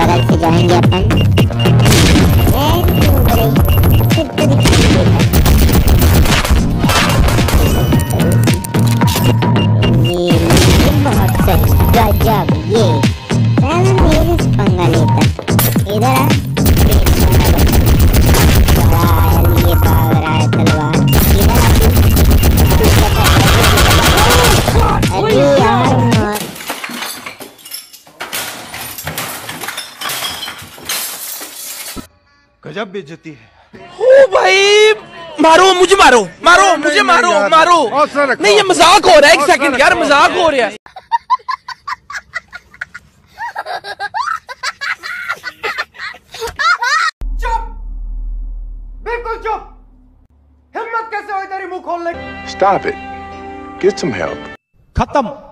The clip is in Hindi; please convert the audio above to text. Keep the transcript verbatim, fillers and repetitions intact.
बगल से जाएंगे अपन। ये बहुत सही, गजब। ये पंगा लेता इधर आ, ये भाग रहा है तलवार इधर। अरे यार मार। गजब बेइज्जती है। ओ भाई मारो मुझे, मारो मारो मुझे, मारो मारो। नहीं ये मजाक हो रहा है, एक सेकंड यार, मजाक हो रहा है। चुप, बिल्कुल चुप। हिम्मत कैसे हुई तेरी मुंह खोलने की? Stop it. Get some help. खत्म।